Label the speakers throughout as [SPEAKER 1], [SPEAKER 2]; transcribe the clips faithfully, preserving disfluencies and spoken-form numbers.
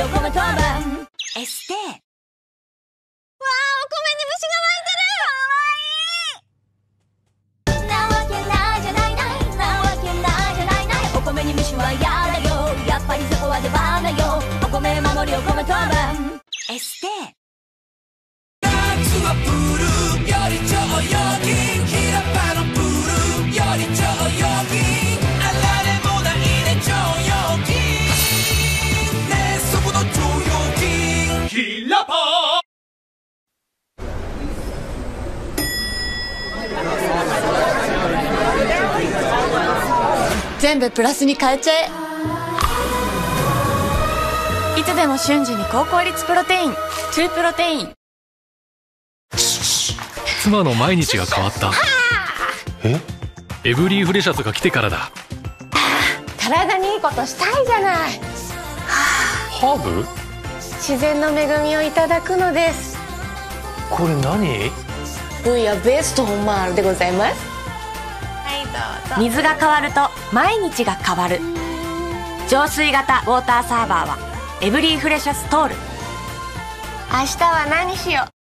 [SPEAKER 1] を込め当番エステ。わあ、お米に虫が湧いてる。かわいい。なわけないじゃないない、なわけないじゃないない。お米に虫は嫌だよ、やっぱりそこは出番だよ。お米守りお米当番エステ。
[SPEAKER 2] 夏はプールより超陽気、ひらパのプールより超陽気、あられもないね超陽気ね、そこの超陽気ひらパ
[SPEAKER 3] 全部プラスに変えちゃえ。いつでも瞬時に高効率プロテイン、トゥープロテイン。
[SPEAKER 4] 妻の毎日が変わった。え？エブリィフレシャスが来てからだ。
[SPEAKER 5] 体にいいことしたいじゃない。
[SPEAKER 4] ハーブ？
[SPEAKER 5] 自然の恵みをいただくのです。
[SPEAKER 4] これ何？
[SPEAKER 5] ブイヤベストホマールでございます。
[SPEAKER 3] はい、どうぞ。
[SPEAKER 1] 水が変わると毎日が変わる。浄水型ウォーターサーバーはエブリィフレシャストール。
[SPEAKER 5] 明日は何しよう。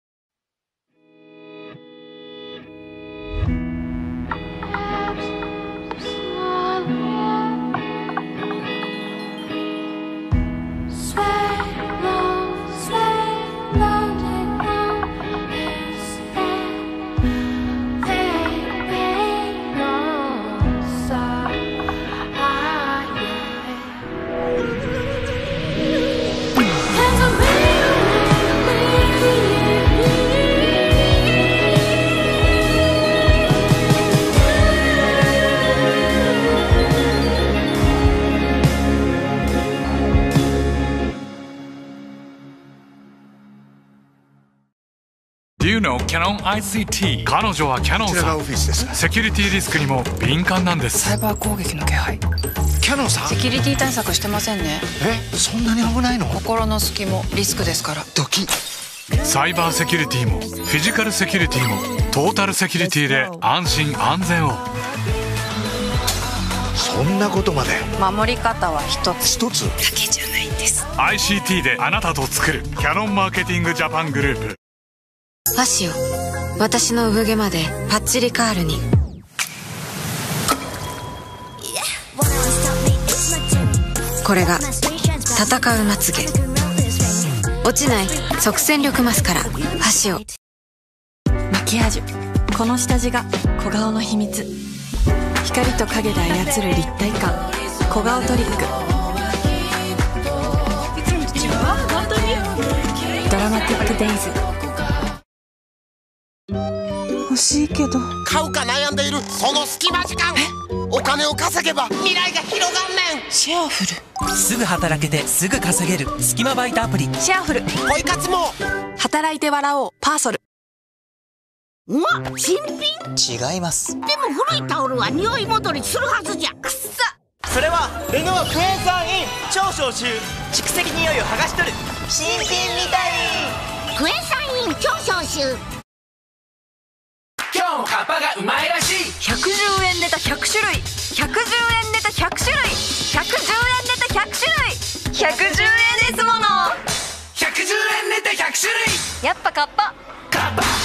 [SPEAKER 6] Do you know Canon アイシーティー？ 彼女はキャノンさん。セキュリティリスクにも敏感なんです。
[SPEAKER 7] サイバー攻撃の気配。
[SPEAKER 8] キャノンさん？
[SPEAKER 7] セキュリティ対策してませんね。
[SPEAKER 8] え、そんなに危ないの？
[SPEAKER 7] 心の隙もリスクですから。
[SPEAKER 8] ドキッ。
[SPEAKER 6] サイバーセキュリティもフィジカルセキュリティもトータルセキュリティで安心安全を。
[SPEAKER 8] そんなことまで。
[SPEAKER 7] 守り方は一つ
[SPEAKER 8] 一つ
[SPEAKER 7] だけじゃないんです。
[SPEAKER 6] アイシーティー であなたと作るキャノンマーケティングジャパングループ。
[SPEAKER 9] ファシオ、私の産毛までパッチリカールに。これが戦うまつげ。落ちない即戦力マスカラ、ファシオ。
[SPEAKER 3] マキアージュ、この下地が小顔の秘密。光と影で操る立体感、小顔トリック。いつもと違う？本当に？ドラマティックデイズ。
[SPEAKER 7] 欲しいけど
[SPEAKER 2] 買うか悩んでいるその隙間時間、お金を稼げば未来が広がんねん。
[SPEAKER 7] シェアフル。
[SPEAKER 10] すぐ働けてすぐ稼げるスキマバイトアプリ。
[SPEAKER 3] シェアフル。
[SPEAKER 2] ポイ活も
[SPEAKER 3] 働いて笑おうパーソル。
[SPEAKER 11] うわ、新品？
[SPEAKER 10] 違います。
[SPEAKER 11] でも古いタオルは匂い戻りするはずじゃ。くっさ。
[SPEAKER 10] それはルノークエン酸イン超消臭、蓄積匂いを剥がし取る新品みたい。
[SPEAKER 11] クエン酸イン超消臭。
[SPEAKER 2] 今日もカッパがうまいらしい。
[SPEAKER 3] ひゃくじゅうえんネタひゃくしゅるい、ひゃくじゅうえんネタひゃくしゅるい、ひゃくじゅうえんネタひゃくしゅるい、ひゃくじゅうえんですもの。
[SPEAKER 2] ひゃくじゅうえんネタひゃくしゅるい。
[SPEAKER 3] やっぱカッパ。
[SPEAKER 2] カッパ。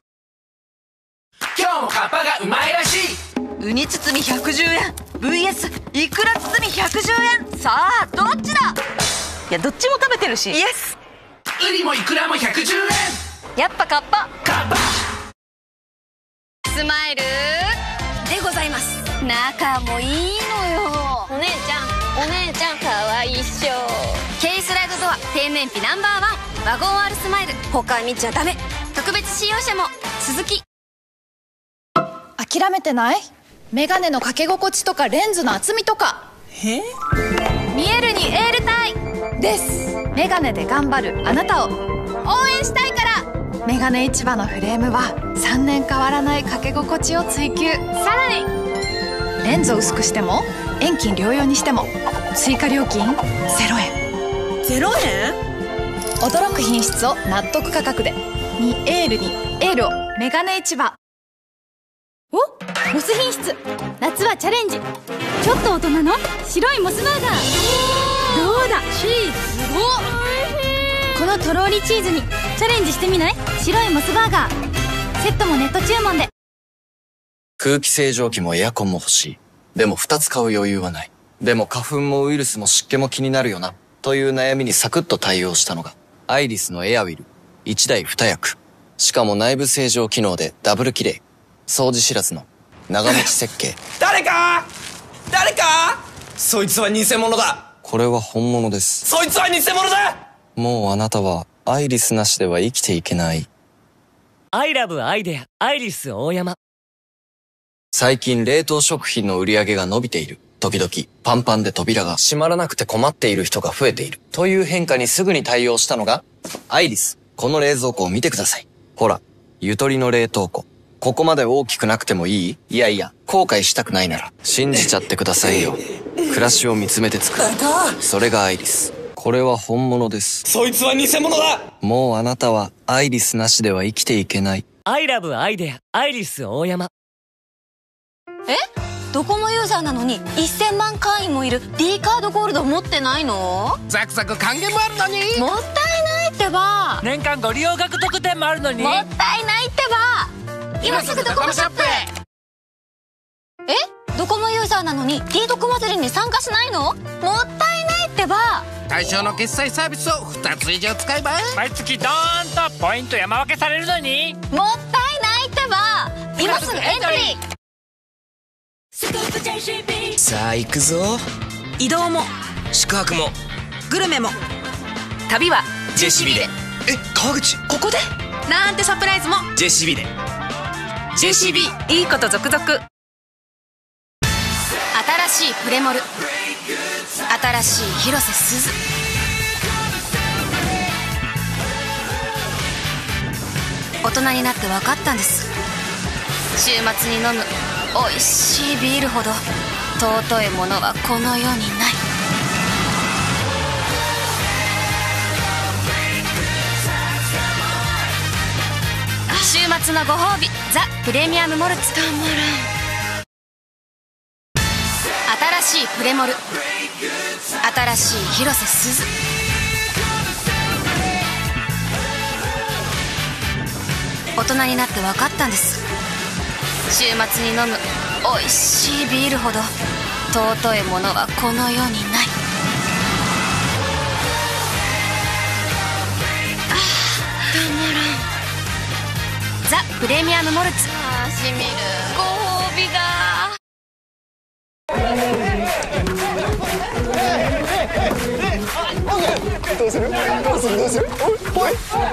[SPEAKER 2] 今日もカッパがうまいらしい。
[SPEAKER 3] ウニ包みひゃくじゅうえん ブイエス イクラ包みひゃくじゅうえん。さあどっちだ。いやどっちも食べてるし。イエス。
[SPEAKER 2] ウニもイクラもひゃくじゅうえん。
[SPEAKER 3] やっぱカッパ。
[SPEAKER 2] カッパ。
[SPEAKER 3] スマイルでございます。仲もいいのよ。お姉ちゃんお姉ちゃんかわいいっしょ。Kスライドドア低燃費ナンバーワンワゴン R スマイル。他見ちゃダメ。特別使用者も鈴木。
[SPEAKER 12] 諦めてない？メガネのかけ心地とかレンズの厚みとか。
[SPEAKER 10] え？
[SPEAKER 12] 見えるにエールたいです。メガネで頑張るあなたを応援したいから。メガネ市場のフレームはさんねん変わらないかけ心地を追求。さらにレンズを薄くしても遠近両用にしても追加料金ゼロえん。
[SPEAKER 10] ゼロえん？
[SPEAKER 12] 驚く品質を納得価格で。にエールにエールをメガネ市場。
[SPEAKER 13] お、モス品質。夏はチャレンジ。ちょっと大人の白いモスバーガー。 うだチーズすごっ。このとろりチーズにチャレンジしてみない？白いモスバーガーセットもネット注文で。
[SPEAKER 14] 空気清浄機もエアコンも欲しい。でもふたつ買う余裕はない。でも花粉もウイルスも湿気も気になるよなという悩みにサクッと対応したのがアイリスのエアウィル。いちだいに役。しかも内部清浄機能でダブル綺麗。掃除知らずの長持ち設計。
[SPEAKER 10] 誰か誰かそいつは偽物だ。
[SPEAKER 14] これは本物です。
[SPEAKER 10] そいつは偽物だ。
[SPEAKER 14] もうあなたはアイリスなしでは生きていけない。
[SPEAKER 15] アイラブアイデアアイリス大山。
[SPEAKER 14] 最近冷凍食品の売り上げが伸びている。時々パンパンで扉が閉まらなくて困っている人が増えている。という変化にすぐに対応したのがアイリス。この冷蔵庫を見てください。ほら、ゆとりの冷凍庫。ここまで大きくなくてもいい？いやいや、後悔したくないなら信じちゃってくださいよ。暮らしを見つめて作る。それがアイリス。これは本物です。
[SPEAKER 10] そいつは偽物だ。
[SPEAKER 14] もうあなたはアイリスなしでは生きていけない。
[SPEAKER 15] アイラブアイデアアイリス大山。
[SPEAKER 3] え？ドコモユーザーなのにせんまん会員もいる D カードゴールド持ってないの？
[SPEAKER 11] ザクザク還元もあるのに。
[SPEAKER 3] もったいないってば。
[SPEAKER 15] 年間ご利用額特典もあるのに。
[SPEAKER 3] もったいないってば。今すぐドコモショップへ。え？ドコモユーザーなのに D ドコ祭りに参加しないの？もったいないってば。
[SPEAKER 11] 対象の決済サービスをふたつ以上使えば
[SPEAKER 15] 毎月ドーンとポイント山分けされるのに。
[SPEAKER 3] もったいないってば。今すぐエントリー。
[SPEAKER 10] さあ行くぞ。
[SPEAKER 7] 移動も
[SPEAKER 10] 宿泊も
[SPEAKER 7] グルメも旅は
[SPEAKER 10] ジェシビで。え、川口
[SPEAKER 7] ここでなんてサプライズも
[SPEAKER 10] ジェシビで。
[SPEAKER 7] ジェシビいいこと続々。
[SPEAKER 3] 新しいプレモル、新しい広瀬すず。大人になって分かったんです。週末に飲むおいしいビールほど尊いものはこの世にない。週末のご褒美、ザ・プレミアム・モルツ。たまらん。新しいプレモル、新しい広瀬すず。大人になって分かったんです。週末に飲むおいしいビールほど尊いものはこの世にない。あー、たまらん。ザ・プレミアム・モルツ。あー、しみる。ご褒美が。
[SPEAKER 8] どうするどうするどうするおい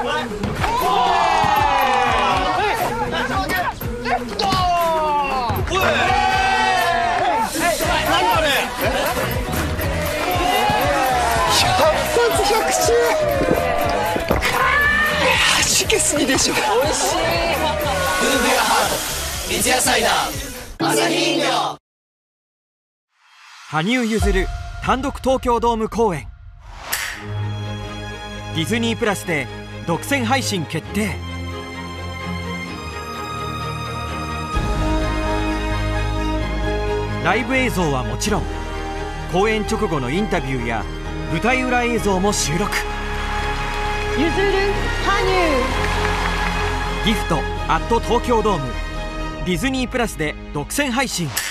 [SPEAKER 8] 弾けすぎでしょ。おいしい。ブーブヤハート、三ツ矢サイダー、アサヒ飲料。
[SPEAKER 16] 羽生結弦単独東京ドーム公演。ディズニープラスで独占配信決定。ライブ映像はもちろん、公演直後のインタビューや舞台裏映像も収録。
[SPEAKER 17] ゆずる羽
[SPEAKER 16] 生ギフトアット東京ドーム、ディズニープラスで独占配信。